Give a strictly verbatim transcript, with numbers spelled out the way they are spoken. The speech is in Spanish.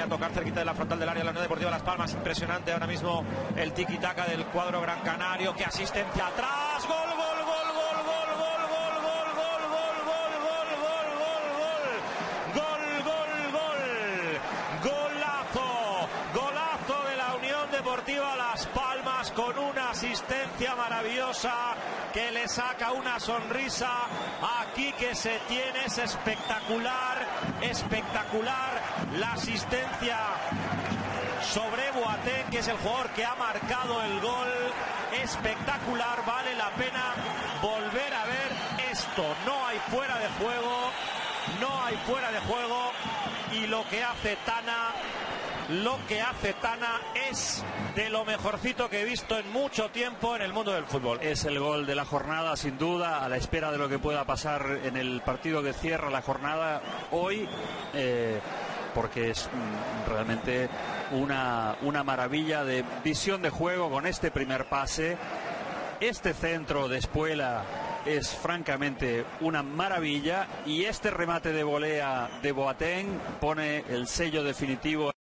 A tocar cerquita de la frontal del área la Unión Deportiva Las Palmas. Impresionante ahora mismo el tiki-taka del cuadro gran canario. ¡Qué asistencia atrás! ¡Gol, gol, gol, gol, gol, gol, gol, gol, gol, gol, gol, gol, gol, gol, gol, gol, golazo! Golazo de la Unión Deportiva Las Palmas con una asistencia maravillosa que le saca una sonrisa aquí que se tiene. Es espectacular, espectacular la asistencia sobre Boateng, que es el jugador que ha marcado el gol. Espectacular, vale la pena volver a ver esto. No hay fuera de juego, no hay fuera de juego, y lo que hace Tana, lo que hace Tana es de lo mejorcito que he visto en mucho tiempo en el mundo del fútbol. Es el gol de la jornada, sin duda, a la espera de lo que pueda pasar en el partido que cierra la jornada hoy, eh, porque es mm, realmente una, una maravilla de visión de juego con este primer pase. Este centro de Espuela es francamente una maravilla, y este remate de volea de Boateng pone el sello definitivo